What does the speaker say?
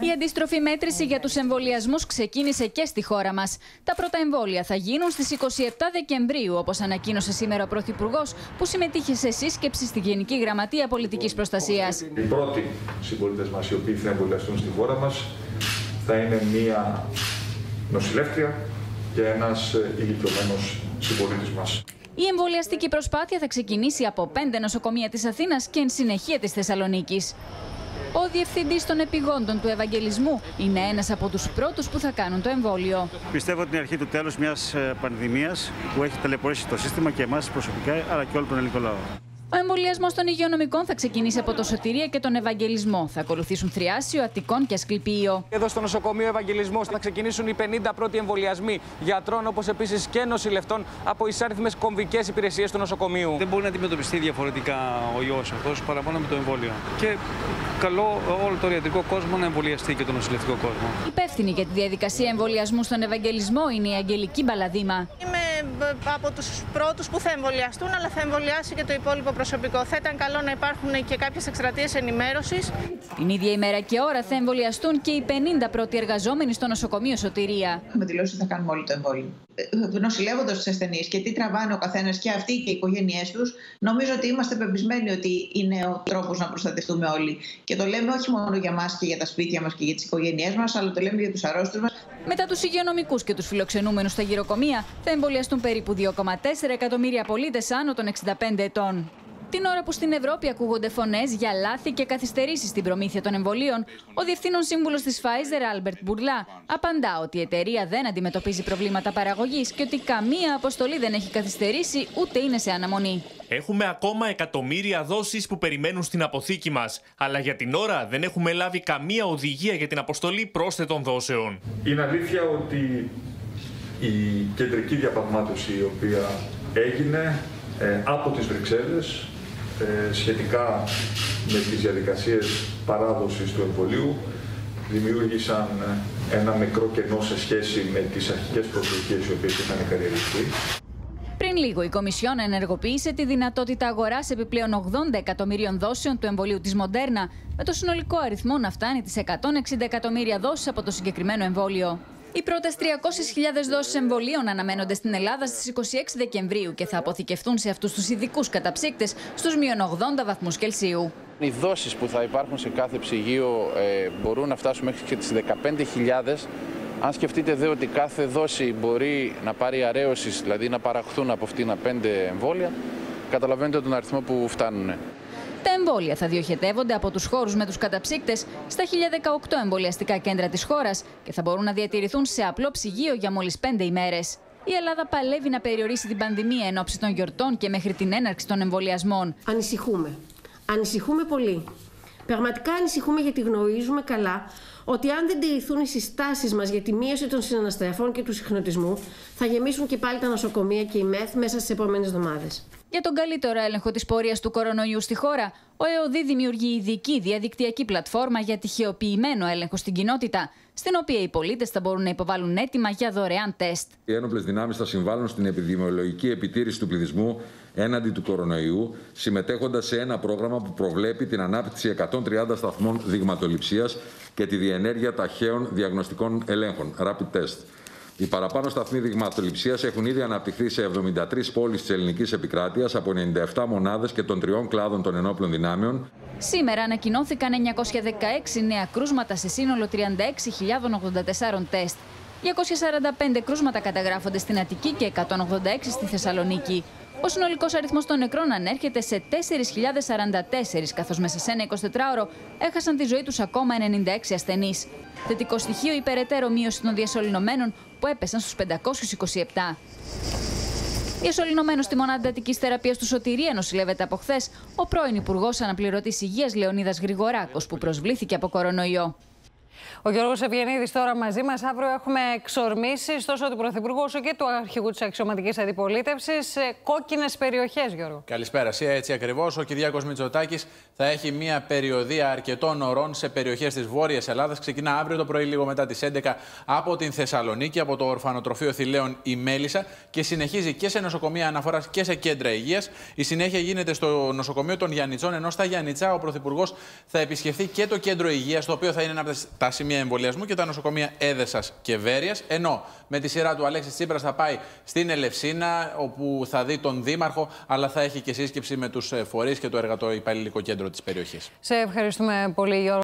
Η αντίστροφη μέτρηση για τους εμβολιασμούς ξεκίνησε και στη χώρα μας. Τα πρώτα εμβόλια θα γίνουν στις 27 Δεκεμβρίου, όπως ανακοίνωσε σήμερα ο Πρωθυπουργός, που συμμετείχε σε σύσκεψη στη Γενική Γραμματεία Πολιτικής Προστασίας. Οι πρώτοι συμπολίτες μας οι οποίοι θα εμβολιαστούν στη χώρα μας θα είναι μία νοσηλεύτρια και ένας ηλικιωμένος συμπολίτης μας. Η εμβολιαστική προσπάθεια θα ξεκινήσει από 5 νοσοκομεία της Αθήνας και εν συνεχεία της Θεσσαλονίκης. Ο διευθυντής των επιγόντων του Ευαγγελισμού είναι ένας από τους πρώτους που θα κάνουν το εμβόλιο. Πιστεύω ότι είναι η αρχή του τέλους μιας πανδημίας που έχει ταλαιπωρήσει το σύστημα και εμάς προσωπικά, αλλά και όλο τον ελληνικό λαό. Ο εμβολιασμός των υγειονομικών θα ξεκινήσει από το Σωτηρία και τον Ευαγγελισμό. Θα ακολουθήσουν Θριάσιο, Αττικών και Ασκληπείο. Εδώ στο νοσοκομείο Ευαγγελισμός θα ξεκινήσουν οι 50 πρώτοι εμβολιασμοί γιατρών, όπως επίσης και νοσηλευτών από εισάριθμες κομβικές υπηρεσίες του νοσοκομείου. Δεν μπορεί να αντιμετωπιστεί διαφορετικά ο ιός αυτός παρά μόνο με το εμβόλιο. Και καλό όλο το ιατρικό κόσμο να εμβολιαστεί και τον νοσηλευτικό κόσμο. Υπεύθυνη για τη διαδικασία εμβολιασμού στον Ευαγγελισμό είναι η Αγγελική Μπαλαδήμα. Είμαι από τους πρώτους που θα εμβολιαστούν, αλλά θα εμβολιάσει και το υπόλοιπο προσωπικό. Θα ήταν καλό να υπάρχουν και κάποιες εκστρατείες ενημέρωσης. Την ίδια ημέρα και ώρα θα εμβολιαστούν και οι 50 πρώτοι εργαζόμενοι στο νοσοκομείο Σωτηρία. Έχουμε δηλώσει ότι θα κάνουμε όλοι το εμβόλιο. Νοσηλεύοντας τους ασθενείς και τι τραβάνε ο καθένας και αυτοί και οι οικογένειές τους, νομίζω ότι είμαστε πεπισμένοι ότι είναι ο τρόπος να προστατευτούμε όλοι. Και το λέμε όχι μόνο για μας και για τα σπίτια μας και για τις οικογένειές μας, αλλά το λέμε για τους αρρώστους μας. Μετά τους υγειονομικούς και τους φιλοξενούμενους στα γυροκομεία, θα εμβολιαστούν περίπου 2,4 εκατομμύρια πολίτες άνω των 65 ετών. Την ώρα που στην Ευρώπη ακούγονται φωνές για λάθη και καθυστερήσεις στην προμήθεια των εμβολίων, ο διευθύνων σύμβουλος της Pfizer, Albert Bourla, απαντά ότι η εταιρεία δεν αντιμετωπίζει προβλήματα παραγωγής και ότι καμία αποστολή δεν έχει καθυστερήσει ούτε είναι σε αναμονή. Έχουμε ακόμα εκατομμύρια δόσεις που περιμένουν στην αποθήκη μας, αλλά για την ώρα δεν έχουμε λάβει καμία οδηγία για την αποστολή πρόσθετων δόσεων. Είναι αλήθεια ότι η κεντρική διαπραγμάτευση η οποία έγινε από τις Βρυξέλλες σχετικά με τις διαδικασίες παράδοσης του εμβολίου δημιούργησαν ένα μικρό κενό σε σχέση με τις αρχικές προσδοκίες οι οποίες είχαν καλλιεργηθεί. Πριν λίγο, η Κομισιόν ενεργοποίησε τη δυνατότητα αγοράς επιπλέον 80 εκατομμυρίων δόσεων του εμβολίου της Μοντέρνα, με το συνολικό αριθμό να φτάνει τις 160 εκατομμύρια δόσεις από το συγκεκριμένο εμβόλιο. Οι πρώτες 300.000 δόσεις εμβολίων αναμένονται στην Ελλάδα στις 26 Δεκεμβρίου και θα αποθηκευτούν σε αυτούς τους ειδικούς καταψύκτες στους -80 βαθμούς Κελσίου. Οι δόσεις που θα υπάρχουν σε κάθε ψυγείο μπορούν να φτάσουν μέχρι και τις 15.000. Αν σκεφτείτε δε ότι κάθε δόση μπορεί να πάρει αρέωσης, δηλαδή να παραχθούν από αυτήν 5 εμβόλια, καταλαβαίνετε τον αριθμό που φτάνουν. Τα εμβόλια θα διοχετεύονται από τους χώρους με τους καταψύκτες στα 1018 εμβολιαστικά κέντρα της χώρας και θα μπορούν να διατηρηθούν σε απλό ψυγείο για μόλις 5 ημέρες. Η Ελλάδα παλεύει να περιορίσει την πανδημία εν ώψη των γιορτών και μέχρι την έναρξη των εμβολιασμών. Ανησυχούμε. Ανησυχούμε πολύ. Πραγματικά ανησυχούμε γιατί γνωρίζουμε καλά ότι αν δεν τηρηθούν οι συστάσεις μας για τη μείωση των συναναστραφών και του συχνοτισμού, θα γεμίσουν και πάλι τα νοσοκομεία και η ΜΕΘ μέσα στις επόμενες εβδομάδες. Για τον καλύτερο έλεγχο της πορείας του κορονοϊού στη χώρα, ο ΕΟΔΗ δημιουργεί ειδική διαδικτυακή πλατφόρμα για τυχεοποιημένο έλεγχο στην κοινότητα, στην οποία οι πολίτες θα μπορούν να υποβάλουν αίτημα για δωρεάν τεστ. Οι ένοπλες δυνάμεις θα συμβάλλουν στην επιδημιολογική επιτήρηση του πληθυσμού έναντι του κορονοϊού, συμμετέχοντας σε ένα πρόγραμμα που προβλέπει την ανάπτυξη 130 σταθμών δειγματοληψίας και τη διενέργεια ταχαίων διαγνωστικών ελέγχων, rapid test. Οι παραπάνω σταθμοί δειγματοληψίας έχουν ήδη αναπτυχθεί σε 73 πόλεις της ελληνικής επικράτειας από 97 μονάδες και των 3 κλάδων των ενόπλων δυνάμεων. Σήμερα ανακοινώθηκαν 916 νέα κρούσματα σε σύνολο 36.084 τεστ. 245 κρούσματα καταγράφονται στην Αττική και 186 στη Θεσσαλονίκη. Ο συνολικός αριθμός των νεκρών ανέρχεται σε 4.044, καθώς μέσα σε ένα 24ωρο έχασαν τη ζωή τους ακόμα 96 ασθενείς. Θετικό στοιχείο η περαιτέρω μείωση των διασωληνωμένων που έπεσαν στους 527. Διασωληνωμένος στη μονάδα εντατικής θεραπείας του Σωτηρία νοσηλεύεται από χθες ο πρώην Υπουργός Αναπληρωτής Υγείας Λεωνίδας Γρηγοράκος, που προσβλήθηκε από κορονοϊό. Ο Γιώργος Ευγενίδης τώρα μαζί μας. Αύριο έχουμε εξορμήσεις τόσο του Πρωθυπουργού όσο και του αρχηγού της αξιωματικής αντιπολίτευσης σε κόκκινες περιοχές, Γιώργο. Καλησπέρα, Σία. Έτσι ακριβώς. Ο Κυριάκος Μητσοτάκης θα έχει μια περιοδεία αρκετών ωρών σε περιοχές της Βόρειας Ελλάδας. Ξεκινά αύριο το πρωί, λίγο μετά τις 11, από την Θεσσαλονίκη, από το Ορφανοτροφείο Θηλαίων η Μέλισσα και συνεχίζει και σε νοσοκομεία αναφοράς και σε κέντρα υγείας. Η συνέχεια γίνεται στο νοσοκομείο των Γιαννιτσών, ενώ στα Γιαννιτσά ο Πρωθυπουργός θα επισκεφθεί και το κέντρο υγείας, το οποίο θα είναι ένα από τα σημεία εμβολιασμού και τα νοσοκομεία Έδεσας και Βέρειας. Ενώ με τη σειρά του Αλέξης Τσίπρας θα πάει στην Ελευσίνα, όπου θα δει τον Δήμαρχο, αλλά θα έχει και σύσκεψη με τους φορείς και το εργατοϊπαλληλικό κέντρο της περιοχής. Σε ευχαριστούμε πολύ, Γιώργο.